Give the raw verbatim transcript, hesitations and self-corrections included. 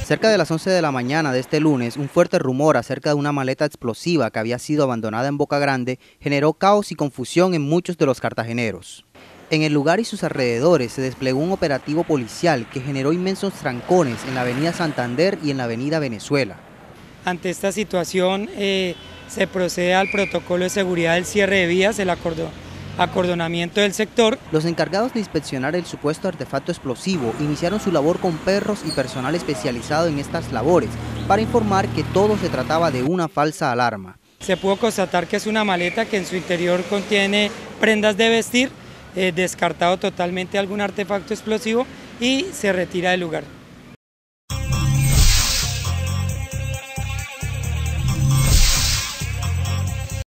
Cerca de las once de la mañana de este lunes, un fuerte rumor acerca de una maleta explosiva que había sido abandonada en Boca Grande generó caos y confusión en muchos de los cartageneros. En el lugar y sus alrededores se desplegó un operativo policial que generó inmensos trancones en la avenida Santander y en la avenida Venezuela. Ante esta situación eh, se procede al protocolo de seguridad del cierre de vías, el acordó. acordonamiento del sector. Los encargados de inspeccionar el supuesto artefacto explosivo iniciaron su labor con perros y personal especializado en estas labores para informar que todo se trataba de una falsa alarma. Se pudo constatar que es una maleta que en su interior contiene prendas de vestir, eh, descartado totalmente algún artefacto explosivo y se retira del lugar.